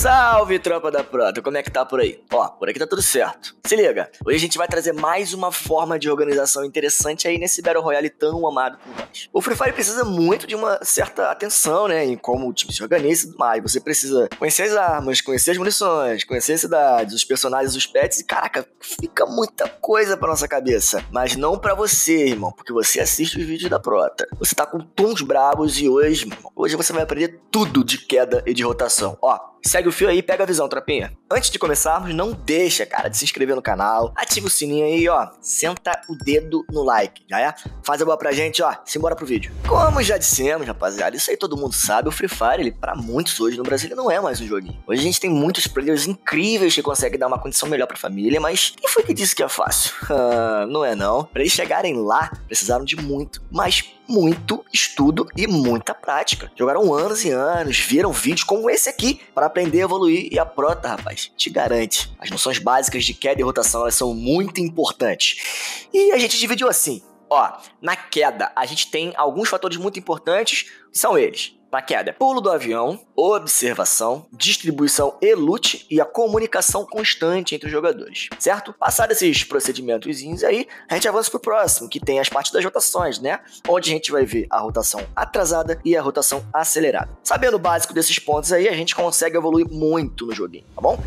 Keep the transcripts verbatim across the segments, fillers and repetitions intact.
Salve, tropa da Prota, como é que tá por aí? Ó, por aqui tá tudo certo. Se liga, hoje a gente vai trazer mais uma forma de organização interessante aí nesse Battle Royale tão amado por nós. O Free Fire precisa muito de uma certa atenção, né, em como o time se organiza e tudo mais. Você precisa conhecer as armas, conhecer as munições, conhecer as cidades, os personagens, os pets e, caraca, fica muita coisa pra nossa cabeça. Mas não pra você, irmão, porque você assiste os vídeos da Prota. Você tá com tons brabos e hoje, hoje você vai aprender tudo de queda e de rotação. Ó, segue o fio aí e pega a visão, tropinha. Antes de começarmos, não deixa, cara, de se inscrever no canal. Ativa o sininho aí, ó. Senta o dedo no like, já é? Faz a boa pra gente, ó. Simbora pro vídeo. Como já dissemos, rapaziada, isso aí todo mundo sabe, o Free Fire, ele, pra muitos hoje no Brasil, ele não é mais um joguinho. Hoje a gente tem muitos players incríveis que conseguem dar uma condição melhor pra família, mas quem foi que disse que é fácil? Ah, não é não. Pra eles chegarem lá, precisaram de muito, mas muito estudo e muita prática. Jogaram anos e anos, viram vídeos como esse aqui para aprender a evoluir, e a Prota, rapaz, te garante. As noções básicas de queda e rotação, elas são muito importantes. E a gente dividiu assim, ó, na queda a gente tem alguns fatores muito importantes, que são eles. Na queda, pulo do avião, observação, distribuição e loot e a comunicação constante entre os jogadores, certo? Passados esses procedimentos aí, a gente avança pro próximo, que tem as partes das rotações, né? Onde a gente vai ver a rotação atrasada e a rotação acelerada. Sabendo o básico desses pontos aí, a gente consegue evoluir muito no joguinho, tá bom?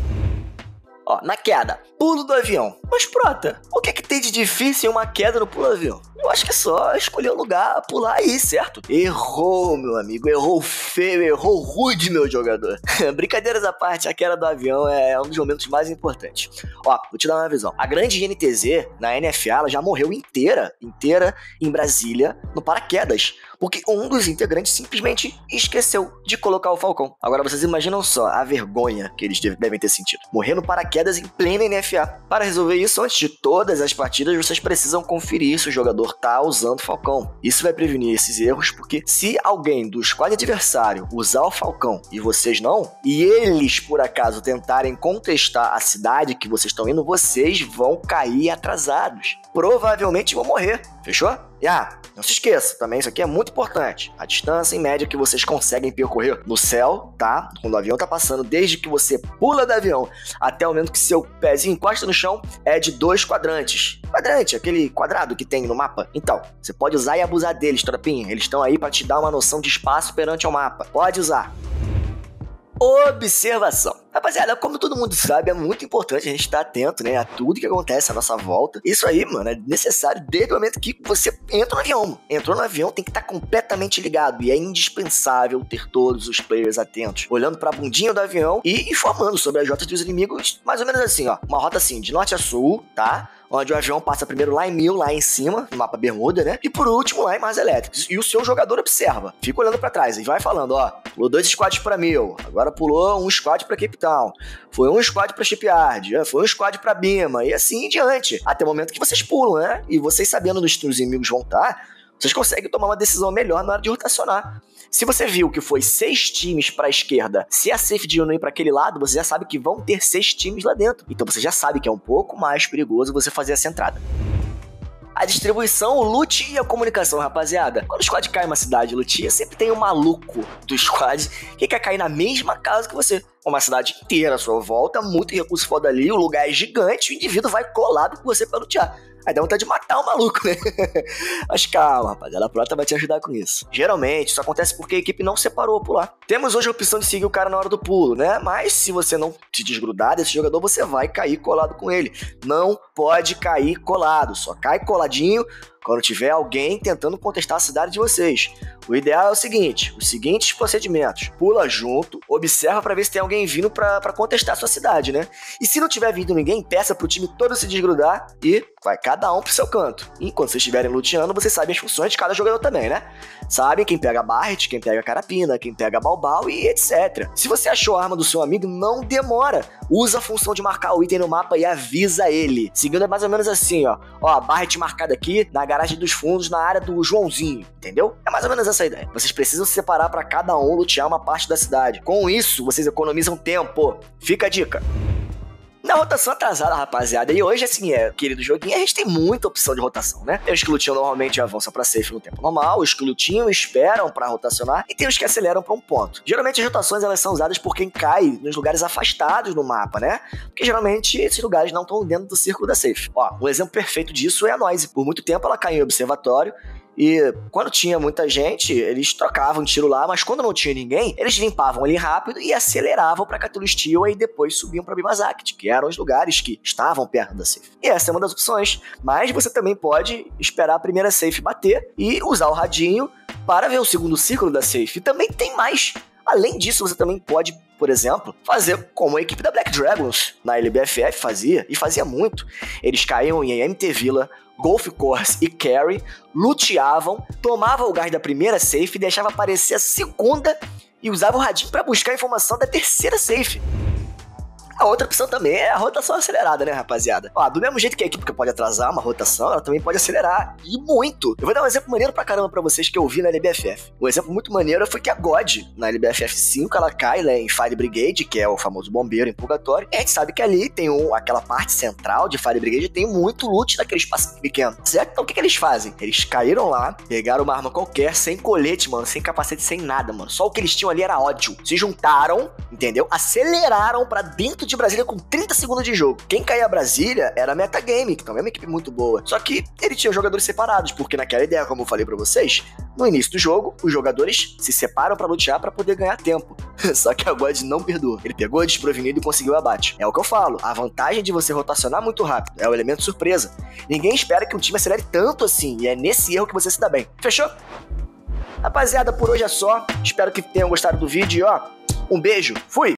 Ó, na queda, pulo do avião. Mas, Prota, o que que tem de difícil em uma queda no pulo do avião? Eu acho que é só escolher o lugar, pular aí, certo? Errou, meu amigo, errou feio, errou rude, meu jogador. Brincadeiras à parte, a queda do avião é um dos momentos mais importantes. Ó, vou te dar uma visão. A grande N T Z, na N F A, ela já morreu inteira, inteira em Brasília, no paraquedas, porque um dos integrantes simplesmente esqueceu de colocar o Falcão. Agora vocês imaginam só a vergonha que eles devem ter sentido. Morrer no paraquedas em plena N F A. Para resolver isso, antes de todas as partidas, vocês precisam conferir se o jogador tá usando o Falcão. Isso vai prevenir esses erros, porque se alguém do squad adversário usar o Falcão e vocês não, e eles por acaso tentarem contestar a cidade que vocês estão indo, vocês vão cair atrasados. Provavelmente vão morrer. Fechou? E ah, não se esqueça, também isso aqui é muito importante. A distância em média que vocês conseguem percorrer no céu, tá? Quando o avião tá passando, desde que você pula do avião até o momento que seu pezinho encosta no chão, é de dois quadrantes. Quadrante, aquele quadrado que tem no mapa. Então, você pode usar e abusar deles, tropinha. Eles estão aí pra te dar uma noção de espaço perante ao mapa. Pode usar. Observação. Rapaziada, como todo mundo sabe, é muito importante a gente estar atento, né, a tudo que acontece à nossa volta. Isso aí, mano, é necessário desde o momento que você entra no avião. Mano. Entrou no avião, tem que estar completamente ligado. E é indispensável ter todos os players atentos, olhando pra bundinha do avião e informando sobre as rotas dos inimigos, mais ou menos assim, ó. Uma rota assim, de norte a sul, tá? Onde o avião passa primeiro lá em mil, lá em cima, no mapa Bermuda, né? E por último lá em Mars Elétricos. E o seu jogador observa, fica olhando pra trás e vai falando, ó, pulou dois squads pra mil, agora pulou um squad pra Cape Town, foi um squad pra Shipyard, foi um squad pra Bima, e assim em diante. Até o momento que vocês pulam, né? E vocês sabendo onde os inimigos vão estar, vocês conseguem tomar uma decisão melhor na hora de rotacionar. Se você viu que foi seis times para a esquerda, se a safe de não ir para aquele lado, você já sabe que vão ter seis times lá dentro. Então você já sabe que é um pouco mais perigoso você fazer essa entrada. A distribuição, o loot e a comunicação, rapaziada. Quando o squad cai em uma cidade lutia, sempre tem um maluco do squad que quer cair na mesma casa que você. Uma cidade inteira à sua volta, muito recurso foda ali, o lugar é gigante, o indivíduo vai colado com você pra lutear. Aí dá vontade de matar o maluco, né? Mas calma, rapaziada, a Prota vai te ajudar com isso. Geralmente, isso acontece porque a equipe não separou o pular. Temos hoje a opção de seguir o cara na hora do pulo, né? Mas se você não se desgrudar desse jogador, você vai cair colado com ele. Não pode cair colado, só cai coladinho quando tiver alguém tentando contestar a cidade de vocês. O ideal é o seguinte, os seguintes procedimentos. Pula junto, observa pra ver se tem alguém vindo pra, pra contestar a sua cidade, né? E se não tiver vindo ninguém, peça pro time todo se desgrudar e vai cada um pro seu canto. E enquanto vocês estiverem luteando, vocês sabem as funções de cada jogador também, né? Sabem quem pega Barret, quem pega Carapina, quem pega Balbal e etcétera. Se você achou a arma do seu amigo, não demora. Usa a função de marcar o item no mapa e avisa ele. Seguindo é mais ou menos assim, ó. Ó, Barret marcada aqui na garagem dos fundos, na área do Joãozinho, entendeu? É mais ou menos essa a ideia. Vocês precisam separar para cada um lutear uma parte da cidade. Com isso, vocês economizam tempo. Fica a dica. Na rotação atrasada, rapaziada, e hoje, assim, é, querido joguinho, a gente tem muita opção de rotação, né? Tem os que lutinham normalmente avançam pra safe no tempo normal, os que lutinham esperam pra rotacionar, e tem os que aceleram pra um ponto. Geralmente as rotações, elas são usadas por quem cai nos lugares afastados do mapa, né? Porque geralmente esses lugares não estão dentro do círculo da safe. Ó, um exemplo perfeito disso é a Noise. Por muito tempo ela caiu em observatório, e quando tinha muita gente, eles trocavam tiro lá, mas quando não tinha ninguém, eles limpavam ali rápido e aceleravam pra Cthulhu Steel e depois subiam pra Bimazact, que eram os lugares que estavam perto da safe. E essa é uma das opções, mas você também pode esperar a primeira safe bater e usar o radinho para ver o segundo círculo da safe. E também tem mais. Além disso, você também pode, por exemplo, fazer como a equipe da Black Dragons na L B F F fazia, e fazia muito. Eles caíam em M T Villa, Golf Course e Carry, luteavam, tomavam o gás da primeira safe, deixava aparecer a segunda e usava o radinho para buscar a informação da terceira safe. A outra opção também é a rotação acelerada, né, rapaziada? Ó, do mesmo jeito que a equipe pode atrasar uma rotação, ela também pode acelerar, e muito. Eu vou dar um exemplo maneiro pra caramba pra vocês que eu vi na L B F F. Um exemplo muito maneiro foi que a God, na L B F F cinco, ela cai né, em Fire Brigade, que é o famoso bombeiro em purgatório, e a gente sabe que ali tem um, aquela parte central de Fire Brigade, tem muito loot naquele espaço pequeno, certo? Então o que, que eles fazem? Eles caíram lá, pegaram uma arma qualquer, sem colete, mano, sem capacete, sem nada, mano. Só o que eles tinham ali era ódio. Se juntaram, entendeu? Aceleraram pra dentro de Brasília com trinta segundos de jogo. Quem caía a Brasília era a Metagame, que também é uma equipe muito boa. Só que ele tinha jogadores separados, porque naquela ideia, como eu falei pra vocês, no início do jogo, os jogadores se separam pra lutear pra poder ganhar tempo. Só que a God não perdoa. Ele pegou desprevenido e conseguiu o abate. É o que eu falo, a vantagem de você rotacionar muito rápido é o elemento surpresa. Ninguém espera que um time acelere tanto assim, e é nesse erro que você se dá bem. Fechou? Rapaziada, por hoje é só. Espero que tenham gostado do vídeo e ó, um beijo, fui!